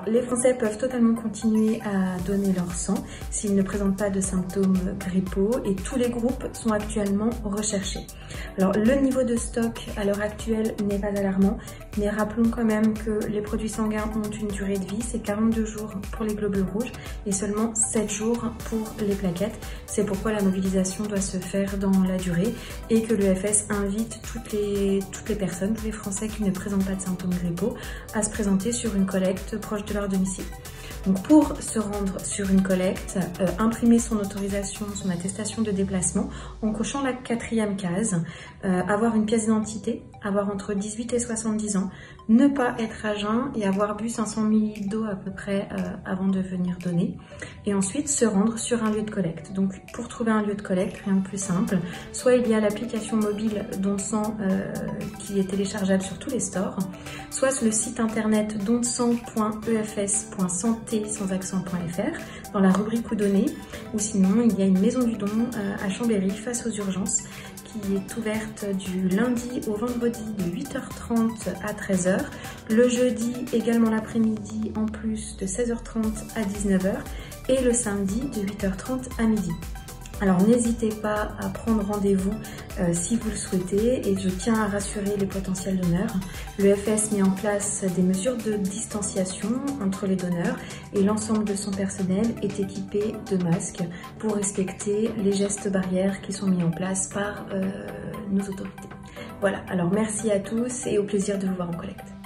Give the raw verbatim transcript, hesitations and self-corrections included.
les Français peuvent totalement continuer à donner leur sang s'ils ne présentent pas de symptômes grippaux et tous les groupes sont actuellement recherchés. Alors, le niveau de stock à l'heure actuelle n'est pas alarmant, mais rappelons quand même que les produits sanguins ont une durée de vie, c'est quarante-deux jours pour les globules rouges et seulement sept jours pour les plaquettes. C'est pourquoi la mobilisation doit se faire dans la durée et que l'E F S invite toutes les, toutes les personnes, tous les Français qui ne présentent pas de symptômes grippaux à se présenter sur une collecte proche de leur domicile. Donc pour se rendre sur une collecte, euh, imprimer son autorisation, son attestation de déplacement en cochant la quatrième case, euh, avoir une pièce d'identité, avoir entre dix-huit et soixante-dix ans, ne pas être à jeun et avoir bu cinq cents millilitres d'eau à peu près euh, avant de venir donner. Et ensuite se rendre sur un lieu de collecte. Donc pour trouver un lieu de collecte, rien de plus simple, soit il y a l'application mobile Don Sang euh, qui est téléchargeable sur tous les stores, soit le site internet donsang point e f s point santé sans accent point f r dans la rubrique ou données, ou sinon il y a une maison du don euh, à Chambéry face aux urgences qui est ouverte du lundi au vendredi de huit heures trente à treize heures, le jeudi également l'après-midi en plus de seize heures trente à dix-neuf heures et le samedi de huit heures trente à midi. Alors n'hésitez pas à prendre rendez-vous euh, si vous le souhaitez et je tiens à rassurer les potentiels donneurs. Le F S met en place des mesures de distanciation entre les donneurs et l'ensemble de son personnel est équipé de masques pour respecter les gestes barrières qui sont mis en place par euh, nos autorités. Voilà, alors merci à tous et au plaisir de vous voir en collecte.